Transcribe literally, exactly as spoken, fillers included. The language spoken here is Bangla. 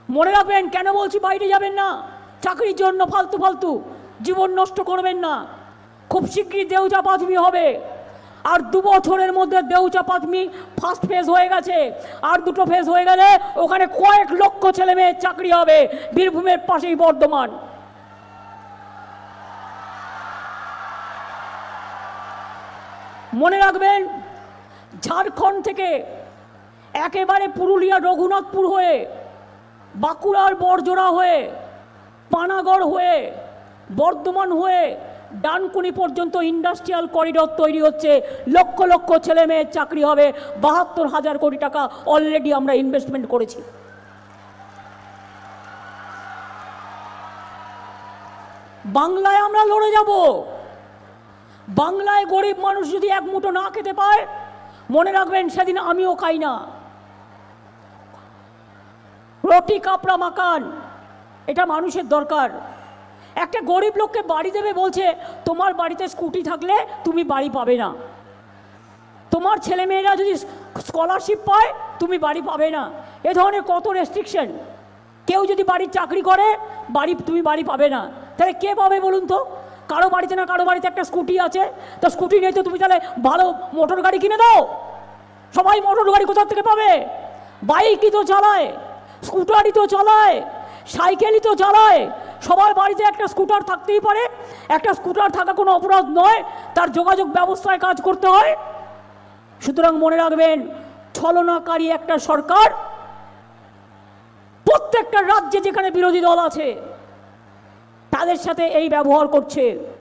মনে রাখবেন, কেন বলছি বাইরে যাবেন না চাকরির জন্য, ফালতু ফালতু জীবন নষ্ট করবেন না। খুব শীঘ্রই দেউচা পাঁচমি হবে, আর দু বছরের মধ্যে দেউচা পাঁচমি ফার্স্ট ফেজ হয়ে গেছে, আর দুটো ফেজ হয়ে গেলে ওখানে কয়েক লক্ষ ছেলে মেয়ের চাকরি হবে। বীরভূমের পাশেই বর্ধমান। মনে রাখবেন, ঝাড়খণ্ড থেকে একেবারে পুরুলিয়া রঘুনাথপুর হয়ে, বাঁকুড়ার বড়জোড়া হয়ে, পানাগড় হয়ে, বর্ধমান হয়ে ডানকুনি পর্যন্ত ইন্ডাস্ট্রিয়াল করিডর তৈরি হচ্ছে। লক্ষ লক্ষ ছেলে মেয়ের চাকরি হবে। বাহাত্তর হাজার কোটি টাকা অলরেডি আমরা ইনভেস্টমেন্ট করেছি। বাংলায় আমরা লড়ে যাব। বাংলায় গরিব মানুষ যদি এক মুঠো না খেতে পায়, মনে রাখবেন সেদিন আমিও খাই না। রুটি কাপড়া মাকান, এটা মানুষের দরকার। একটা গরিব লোককে বাড়ি দেবে বলছে, তোমার বাড়িতে স্কুটি থাকলে তুমি বাড়ি পাবে না। তোমার ছেলেমেয়েরা যদি স্কলারশিপ পায় তুমি বাড়ি পাবে না। এ ধরনের কত রেস্ট্রিকশন। কেউ যদি বাড়ির চাকরি করে বাড়ি তুমি বাড়ি পাবে না। তাহলে কে পাবে বলুন তো? কারো বাড়িতে না কারো বাড়িতে একটা স্কুটি আছে, তো স্কুটি নেই তো তুমি তাহলে ভালো মোটর গাড়ি কিনে দাও। সবাই মোটর গাড়ি কোথা থেকে পাবে? বাইকই তো চালায়, স্কুটারই তো চালায়, সাইকেলই তো চালায়। সবার বাড়িতে একটা স্কুটার থাকতেই পারে। একটা স্কুটার থাকা কোনো অপরাধ নয়, তার যোগাযোগ ব্যবস্থায় কাজ করতে হয়। সুতরাং মনে রাখবেন, ছলনাকারী একটা সরকার প্রত্যেকটা রাজ্যে যেখানে বিরোধী দল আছে তাদের সাথে এই ব্যবহার করছে।